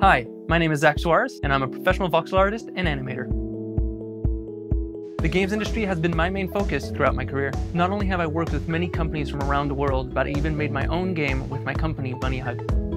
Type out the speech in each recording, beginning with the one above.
Hi, my name is Zach Soares, and I'm a professional voxel artist and animator. The games industry has been my main focus throughout my career. Not only have I worked with many companies from around the world, but I even made my own game with my company, Bunny Hug.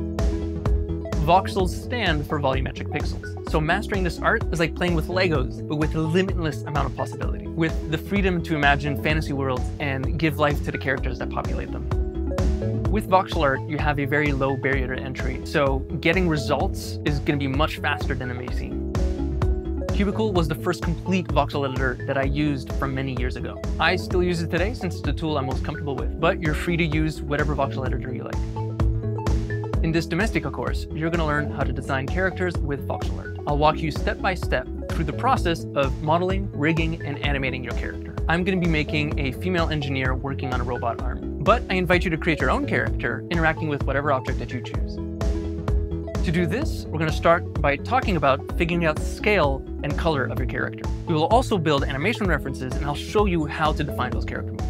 Voxels stand for volumetric pixels. So mastering this art is like playing with Legos, but with a limitless amount of possibility, with the freedom to imagine fantasy worlds and give life to the characters that populate them. With voxel art, you have a very low barrier to entry, so getting results is going to be much faster than it may seem. Qubicle was the first complete voxel editor that I used from many years ago. I still use it today since it's the tool I'm most comfortable with, but you're free to use whatever voxel editor you like. In this Domestika course, you're going to learn how to design characters with voxel art. I'll walk you step by step through the process of modeling, rigging, and animating your character. I'm going to be making a female engineer working on a robot arm, but I invite you to create your own character, interacting with whatever object that you choose. To do this, we're going to start by talking about figuring out scale and color of your character. We will also build animation references, and I'll show you how to define those character movements.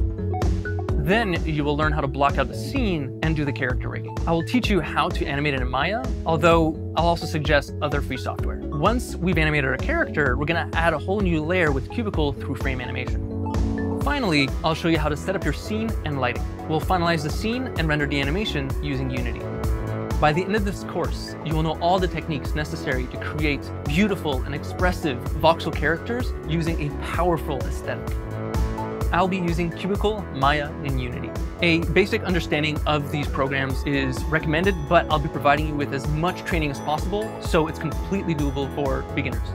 Then you will learn how to block out the scene and do the character rigging. I will teach you how to animate it in Maya, although I'll also suggest other free software. Once we've animated our character, we're going to add a whole new layer with Qubicle through frame animation. Finally, I'll show you how to set up your scene and lighting. We'll finalize the scene and render the animation using Unity. By the end of this course, you will know all the techniques necessary to create beautiful and expressive voxel characters using a powerful aesthetic. I'll be using Qubicle, Maya, and Unity. A basic understanding of these programs is recommended, but I'll be providing you with as much training as possible, so it's completely doable for beginners.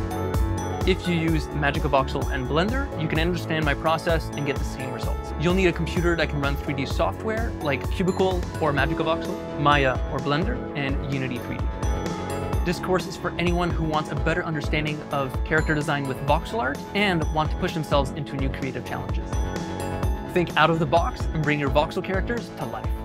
If you use Magic Voxel and Blender, you can understand my process and get the same results. You'll need a computer that can run 3D software like Qubicle or Magic Voxel, Maya or Blender, and Unity 3D. This course is for anyone who wants a better understanding of character design with voxel art and want to push themselves into new creative challenges. Think out of the box and bring your voxel characters to life.